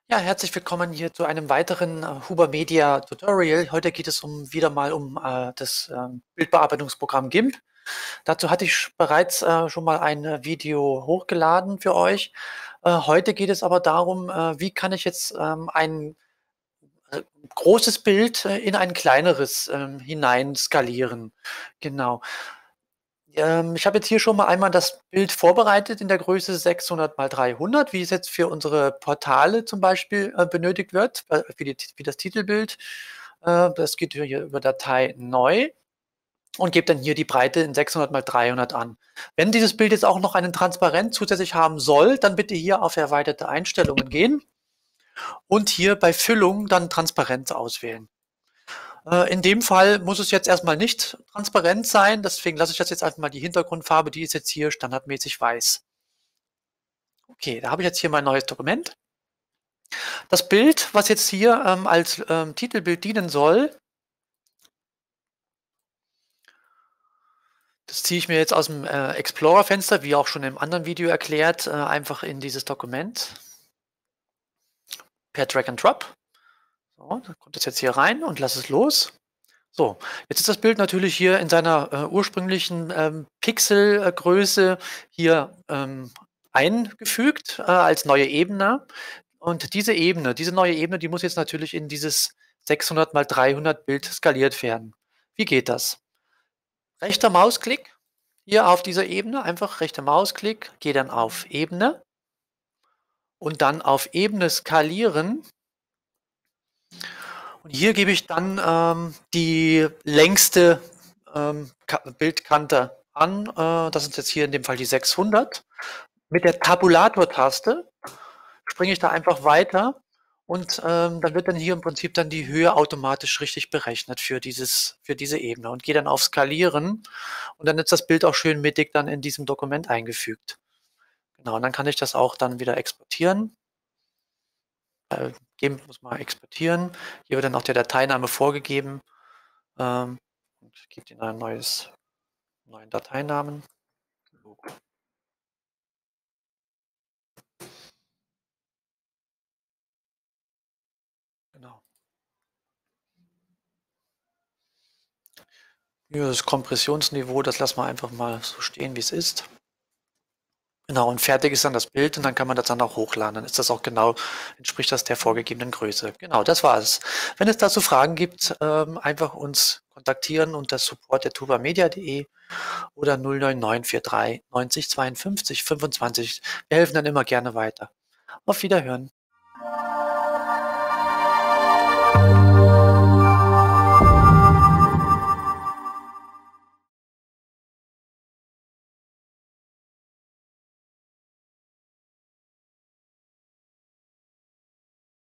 Ja, herzlich willkommen hier zu einem weiteren Huber Media Tutorial. Heute geht es wieder mal um das Bildbearbeitungsprogramm GIMP. Dazu hatte ich bereits schon mal ein Video hochgeladen für euch. Heute geht es aber darum, wie kann ich jetzt ein äh, großes Bild in ein kleineres hinein skalieren. Genau. Ich habe jetzt hier schon mal einmal das Bild vorbereitet in der Größe 600 mal 300, wie es jetzt für unsere Portale zum Beispiel benötigt wird, wie das Titelbild. Das geht hier über Datei neu und gebe dann hier die Breite in 600 mal 300 an. Wenn dieses Bild jetzt auch noch einen Transparent zusätzlich haben soll, dann bitte hier auf erweiterte Einstellungen gehen und hier bei Füllung dann Transparenz auswählen. In dem Fall muss es jetzt erstmal nicht transparent sein, deswegen lasse ich das jetzt einfach mal die Hintergrundfarbe, die ist jetzt hier standardmäßig weiß. Okay, da habe ich jetzt hier mein neues Dokument. Das Bild, was jetzt hier als Titelbild dienen soll, das ziehe ich mir jetzt aus dem Explorer-Fenster, wie auch schon im anderen Video erklärt, einfach in dieses Dokument per Drag and Drop. So, dann kommt das jetzt hier rein und lasse es los. So, jetzt ist das Bild natürlich hier in seiner ursprünglichen Pixelgröße hier eingefügt als neue Ebene. Und diese neue Ebene, die muss jetzt natürlich in dieses 600 mal 300 Bild skaliert werden. Wie geht das? Rechter Mausklick hier auf dieser Ebene, einfach rechter Mausklick, gehe dann auf Ebene und dann auf Ebene skalieren. Und hier gebe ich dann die längste Bildkante an. Das ist jetzt hier in dem Fall die 600. Mit der Tabulator-Taste springe ich da einfach weiter und dann wird dann hier im Prinzip dann die Höhe automatisch richtig berechnet für diese Ebene und gehe dann auf Skalieren und dann ist das Bild auch schön mittig dann in diesem Dokument eingefügt. Genau, und dann kann ich das auch dann wieder exportieren. GIMP muss man exportieren. Hier wird dann auch der Dateiname vorgegeben und gibt Ihnen einen neuen Dateinamen. Genau. Hier das Kompressionsniveau, das lassen wir einfach mal so stehen, wie es ist. Genau, und fertig ist dann das Bild und dann kann man das dann auch hochladen. Dann ist das auch genau, entspricht das der vorgegebenen Größe. Genau, das war es. Wenn es dazu Fragen gibt, einfach uns kontaktieren unter support@hubermedia.de oder 09943 90 52 25. Wir helfen dann immer gerne weiter. Auf Wiederhören.